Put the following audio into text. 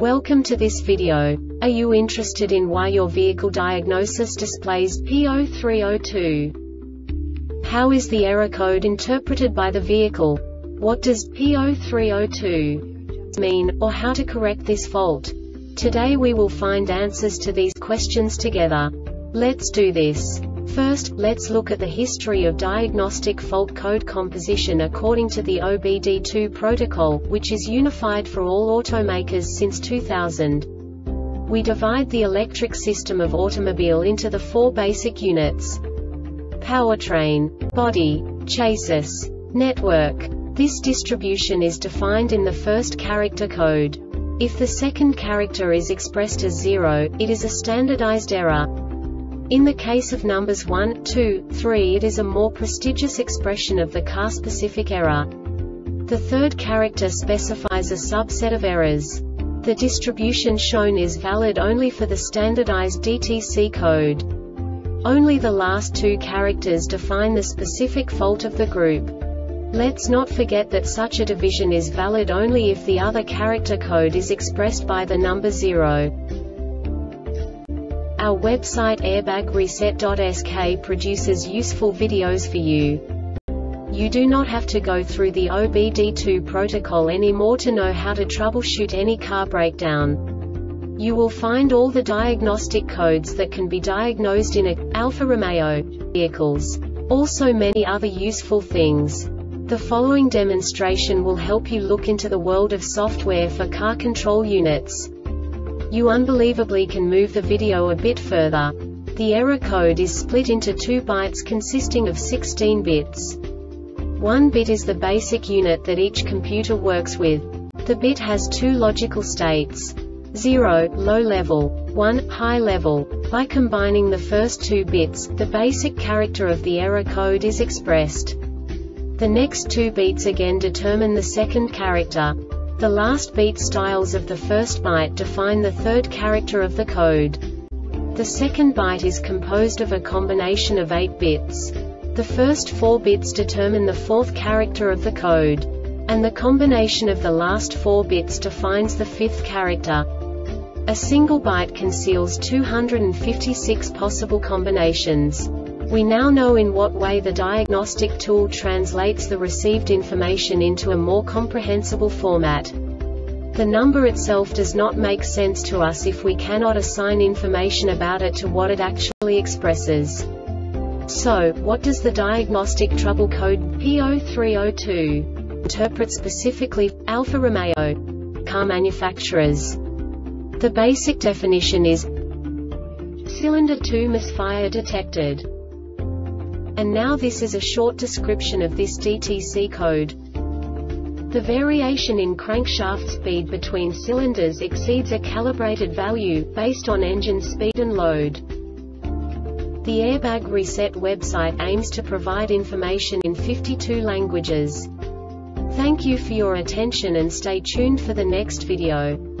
Welcome to this video. Are you interested in why your vehicle diagnosis displays P0302? How is the error code interpreted by the vehicle? What does P0302 mean, or how to correct this fault? Today we will find answers to these questions together. Let's do this. First, let's look at the history of diagnostic fault code composition according to the OBD2 protocol, which is unified for all automakers since 2000. We divide the electric system of automobile into the four basic units: powertrain, body, chassis, network. This distribution is defined in the first character code. If the second character is expressed as 0, it is a standardized error. In the case of numbers 1, 2, 3, it is a more prestigious expression of the car-specific error. The third character specifies a subset of errors. The distribution shown is valid only for the standardized DTC code. Only the last two characters define the specific fault of the group. Let's not forget that such a division is valid only if the other character code is expressed by the number 0. Our website airbagreset.sk produces useful videos for you. You do not have to go through the OBD2 protocol anymore to know how to troubleshoot any car breakdown. You will find all the diagnostic codes that can be diagnosed in Alfa Romeo vehicles. Also many other useful things. The following demonstration will help you look into the world of software for car control units. You unbelievably can move the video a bit further. The error code is split into 2 bytes consisting of 16 bits. 1 bit is the basic unit that each computer works with. The bit has 2 logical states: 0, low level, 1, high level. By combining the first 2 bits, the basic character of the error code is expressed. The next 2 beats again determine the second character. The last beat styles of the first byte define the third character of the code. The second byte is composed of a combination of 8 bits. The first 4 bits determine the fourth character of the code. And the combination of the last 4 bits defines the fifth character. A single byte conceals 256 possible combinations. We now know in what way the diagnostic tool translates the received information into a more comprehensible format. The number itself does not make sense to us if we cannot assign information about it to what it actually expresses. So, what does the diagnostic trouble code P0302 interpret specifically for Alfa Romeo car manufacturers? The basic definition is cylinder 2 misfire detected. And now this is a short description of this DTC code. The variation in crankshaft speed between cylinders exceeds a calibrated value, based on engine speed and load. The Airbag Reset website aims to provide information in 52 languages. Thank you for your attention and stay tuned for the next video.